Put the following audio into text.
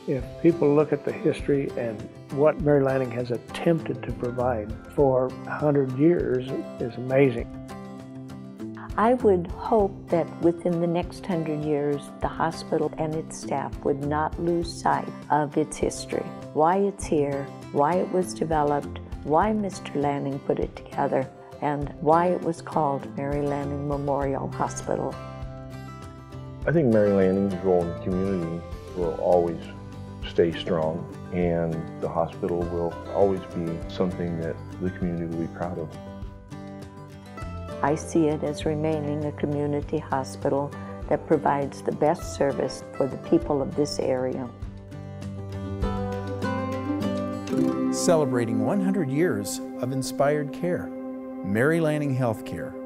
If people look at the history and what Mary Lanning has attempted to provide for 100 years is amazing. I would hope that within the next 100 years, the hospital and its staff would not lose sight of its history, why it's here, why it was developed, why Mr. Lanning put it together, and why it was called Mary Lanning Memorial Hospital. I think Mary Lanning's role in the community will always stay strong, and the hospital will always be something that the community will be proud of. I see it as remaining a community hospital that provides the best service for the people of this area. Celebrating 100 years of inspired care. Mary Lanning Healthcare.